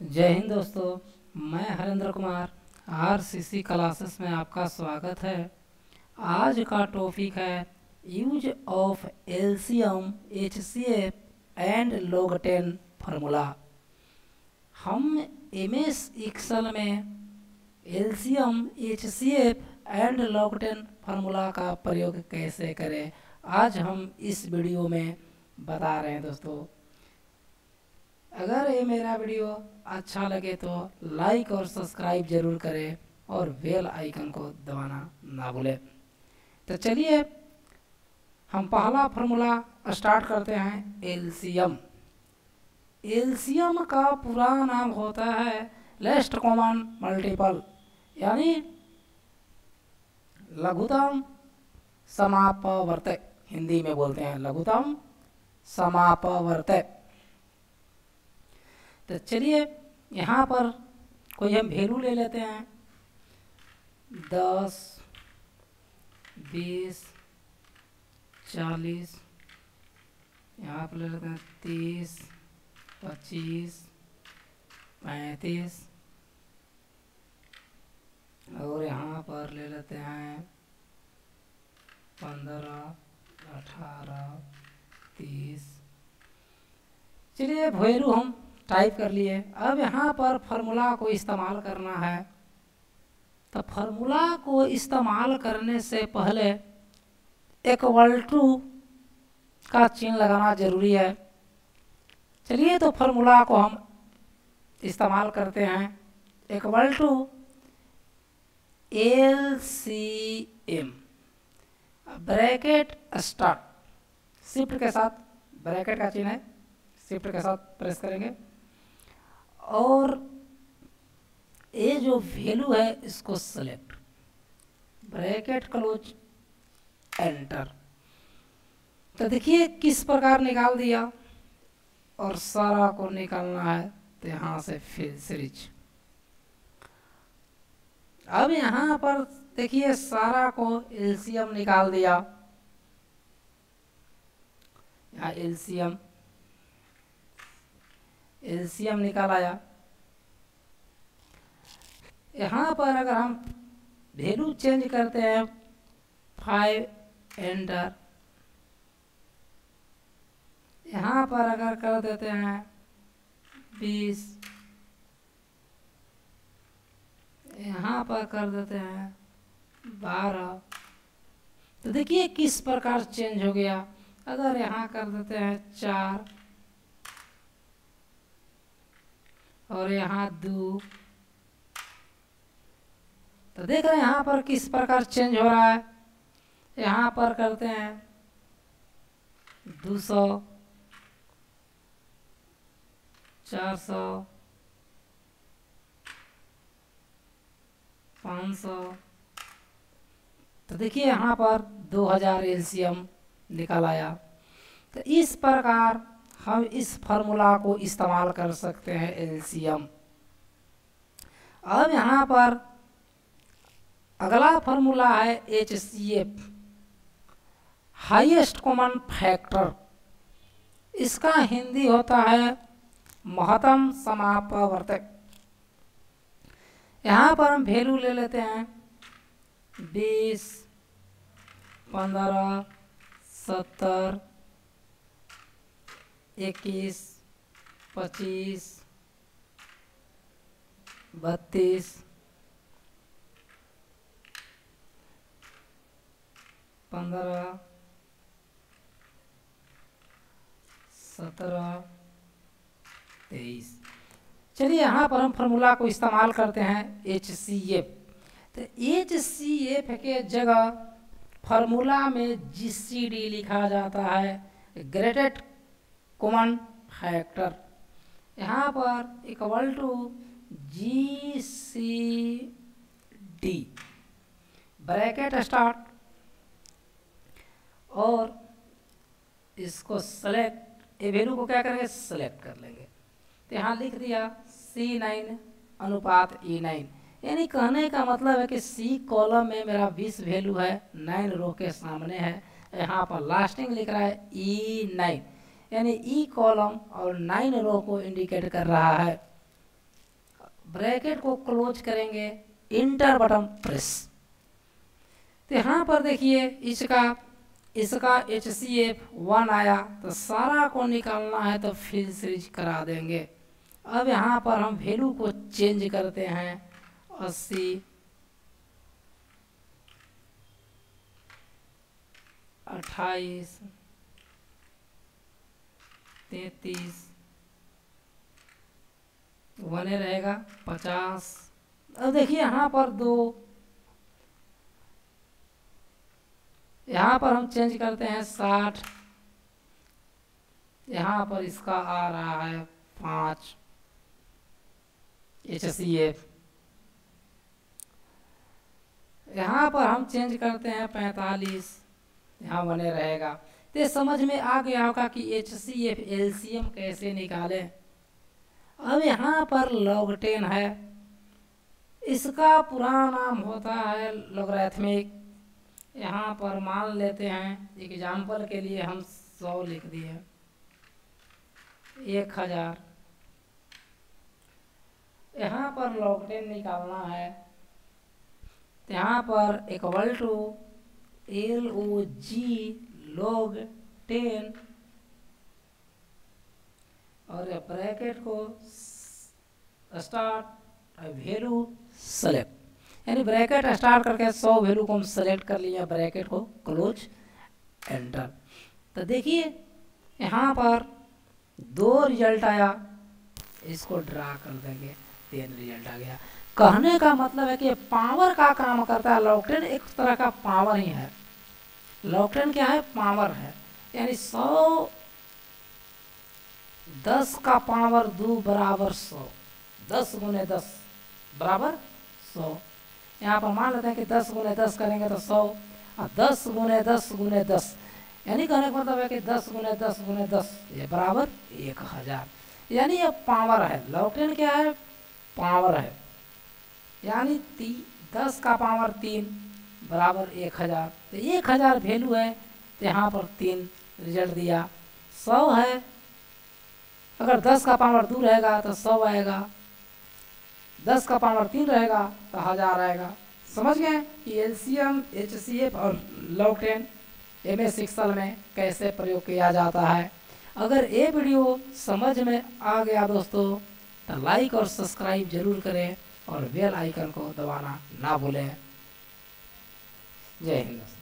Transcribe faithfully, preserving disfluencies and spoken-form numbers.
जय हिंद दोस्तों। मैं हरेंद्र कुमार आरसीसी क्लासेस में आपका स्वागत है। आज का टॉपिक है use of LCM HCF and log ten formula. हम एमएस एक्सेल में LCM HCF and log ten formula का प्रयोग कैसे करें, आज हम इस वीडियो में बता रहे हैं दोस्तों। अगर ये मेरा वीडियो अच्छा लगे तो लाइक और सब्सक्राइब जरूर करें और बेल आइकन को दबाना ना भूलें। तो चलिए हम पहला फार्मूला स्टार्ट करते हैं। एलसीएम एलसीएम का पूरा नाम होता है लेस्ट कॉमन मल्टीपल, यानी लघुत्तम समापवर्तक। हिंदी में बोलते हैं लघुत्तम समापवर्तक। तो चलिए यहाँ पर कोई हम वैल्यू ले लेते हैं। दस, बीस, चालीस, यहाँ पर ले लेते हैं तीस, पच्चीस, पैंतीस, और यहाँ पर ले लेते हैं पंद्रह, अठारह, तीस। चलिए वैल्यू हम टाइप कर लिए। अब यहाँ पर फार्मूला को इस्तेमाल करना है। तो फार्मूला को इस्तेमाल करने से पहले इक्वल टू का चिन्ह लगाना जरूरी है। चलिए तो फार्मूला को हम इस्तेमाल करते हैं। Equal to L C M bracket start, shift के साथ ब्रैकेट का चिन्ह है, शिफ्ट के साथ प्रेस करेंगे और ये जो वैल्यू है इसको सेलेक्ट, ब्रैकेट क्लोज, एंटर। तो देखिए किस प्रकार निकाल दिया और सारा को निकालना है तो यहाँ से फिर सीरीज। अब यहाँ पर देखिए सारा को एलसीएम निकाल दिया। यहाँ एलसीएम एलसीएम निकाल आया। यहाँ पर अगर हम वैल्यू चेंज करते हैं फाइव, एंटर। यहाँ पर अगर कर देते हैं बीस, यहाँ पर कर देते हैं बारह, तो देखिए किस प्रकार चेंज हो गया। अगर यहाँ कर देते हैं चार और यहाँ दो, तो देख रहे हैं यहाँ पर किस प्रकार चेंज हो रहा है। यहाँ पर करते हैं दो सौ, चार सौ, पाँच सौ, तो देखिए यहाँ पर दो हज़ार एलसीएम निकल आया। तो इस प्रकार हम इस फार्मूला को इस्तेमाल कर सकते हैं एलसीएम। अब यहाँ पर अगला फार्मूला है एचसीएफ, हाईएस्ट कॉमन फैक्टर। इसका हिंदी होता है महत्तम समापवर्तक। यहाँ पर हम वैल्यू ले लेते हैं बीस, पंद्रह, सत्तर, इक्कीस, पच्चीस, बत्तीस, पंद्रह, सत्रह, तेईस। चलिए यहाँ पर हम फार्मूला को इस्तेमाल करते हैं एच सी एफ। तो एच सी एफ के जगह फार्मूला में जी सी डी लिखा जाता है, ग्रेटेड कॉमन फैक्टर। यहाँ पर equal to G C D, bracket start और इसको सेलेक्ट, ये वैल्यू को क्या करेंगे सेलेक्ट कर लेंगे। तो यहाँ लिख दिया सी नाइन अनुपात ई नाइन, यानी कहने का मतलब है कि सी कॉलम में मेरा बीस वैल्यू है, नाइन रो के सामने है। यहाँ पर लास्टिंग लिख रहा है ई नाइन, यानी ई कॉलम और नाइन रो को इंडिकेट कर रहा है। ब्रैकेट को क्लोज करेंगे, इंटर बटन प्रेस। तो यहाँ पर देखिए इसका इसका एच सी एफ वन आया, तो सारा को निकालना है तो फिर सीरीज करा देंगे। अब यहाँ पर हम वैल्यू को चेंज करते हैं, अस्सी, अट्ठाईस, तैतीस, बने रहेगा पचास। अब देखिए यहाँ पर दो, यहाँ पर हम चेंज करते हैं साठ, यहाँ पर इसका आ रहा है पाँच एच सी एफ। यहाँ पर हम चेंज करते हैं पैंतालीस, यहाँ बने रहेगा। तो समझ में आ गया होगा कि H C F L C M कैसे निकालें। अब यहाँ पर लॉग टेन है, इसका पूरा नाम होता है लॉगरिथमिक। यहाँ पर मान लेते हैं एग्जाम्पल के लिए हम सौ लिख दिए, एक हजार। यहाँ पर लॉग टेन निकालना है, तो यहाँ पर equal to L O G log ten, और ब्रैकेट को स्टार्ट वैल्यू सेलेक्ट, यानी ब्रैकेट स्टार्ट करके सौ वैल्यू को हम सेलेक्ट कर लिया, ब्रैकेट को क्लोज, एंटर। तो देखिए यहाँ पर दो रिजल्ट आया, इसको ड्रा कर देंगे, तीन रिजल्ट आ गया। कहने का मतलब है कि पावर का काम करता है। लॉग टेन एक तरह का पावर ही है। लॉग टेन क्या है? पावर है, यानी सौ दस का पावर दो बराबर सौ, दस गुने दस बराबर सौ। यहाँ पर मान लेते हैं कि दस गुने दस करेंगे तो सौ, और दस गुने दस गुने दस, यानी कहने का मतलब है कि दस गुने दस गुने दस ये बराबर एक हजार, यानी ये पावर है। लॉग टेन क्या है? पावर है, यानी दस का पावर तीन बराबर एक हजार। तो एक हजार वैल्यू है, तो यहाँ पर तीन रिजल्ट दिया। सौ है, अगर दस का पावर दो रहेगा तो सौ आएगा, दस का पावर तीन रहेगा तो हजार आएगा। समझ गए कि एलसीएम, एचसीएफ और log ten M S Excel में कैसे प्रयोग किया जाता है। अगर ये वीडियो समझ में आ गया दोस्तों, तो लाइक और सब्सक्राइब जरूर करें और बेल आइकन को दबाना ना भूलें। जय हिंद।